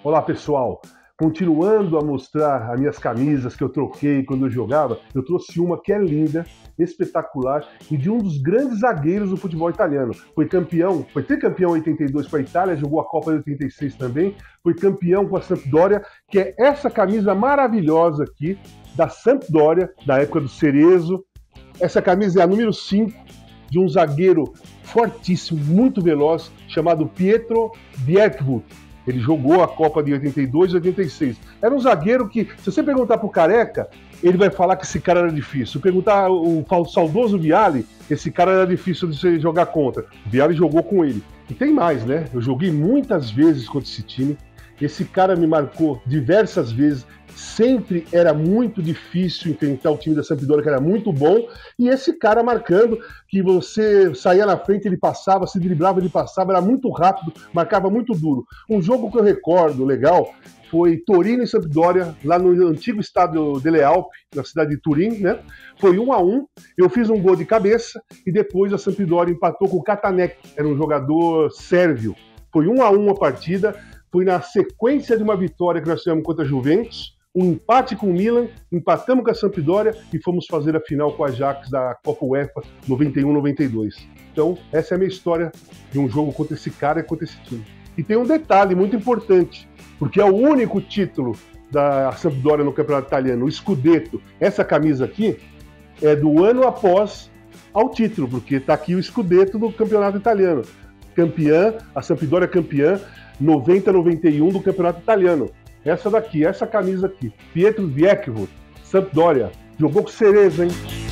Olá, pessoal! Continuando a mostrar as minhas camisas que eu troquei quando eu jogava, eu trouxe uma que é linda, espetacular e de um dos grandes zagueiros do futebol italiano. Foi campeão, foi tricampeão em 82 com a Itália, jogou a Copa de 86 também, foi campeão com a Sampdoria, que é essa camisa maravilhosa aqui da Sampdoria, da época do Cerezo. Essa camisa é a número 5 de um zagueiro fortíssimo, muito veloz, chamado Pietro Bierkwood. Ele jogou a Copa de 82 e 86. Era um zagueiro que, se você perguntar pro Careca, ele vai falar que esse cara era difícil. Se perguntar o saudoso Vialli, esse cara era difícil de você jogar contra. O Vialli jogou com ele. E tem mais, né? Eu joguei muitas vezes contra esse time. Esse cara me marcou diversas vezes. Sempre era muito difícil enfrentar o time da Sampdoria, que era muito bom, e esse cara marcando, que você saía na frente, ele passava, se driblava, ele passava, era muito rápido, marcava muito duro. Um jogo que eu recordo legal foi Torino e Sampdoria, lá no antigo estádio Delle Alpi, na cidade de Turim, né? Foi 1-1, eu fiz um gol de cabeça, e depois a Sampdoria empatou com o Katanec, era um jogador sérvio. Foi 1-1 a partida, foi na sequência de uma vitória que nós tivemos contra a Juventus, um empate com o Milan, empatamos com a Sampdoria e fomos fazer a final com a Ajax da Copa UEFA 91-92. Então, essa é a minha história de um jogo contra esse cara e contra esse time. E tem um detalhe muito importante, porque é o único título da Sampdoria no campeonato italiano, o Scudetto. Essa camisa aqui é do ano após ao título, porque está aqui o Scudetto do campeonato italiano. Campeã, a Sampdoria campeã 90-91 do campeonato italiano. Essa daqui, essa camisa aqui, Pietro Bierkwood, Sampdoria, jogou com Cerezo, hein?